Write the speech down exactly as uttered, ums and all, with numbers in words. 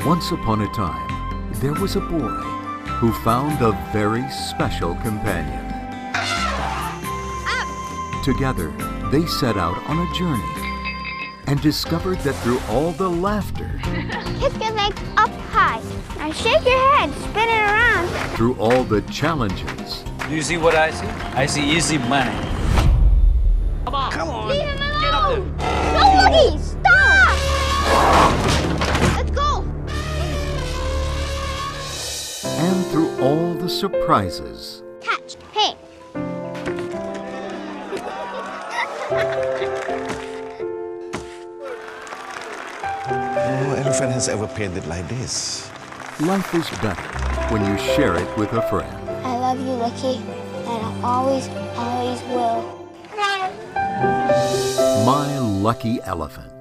Once upon a time, there was a boy who found a very special companion. Together, they set out on a journey and discovered that through all the laughter, kick your legs up high. Now shake your head, spin it around. Through all the challenges. Do you see what I see? I see easy money. Come on. Come on. Leave him Get up alone. there. No, Lucky, stop! Let's go. And through all the surprises. Catch, hey. No elephant has ever painted like this. Life is better when you share it with a friend. I love you, Lucky, and I always, always will. My Lucky Elephant.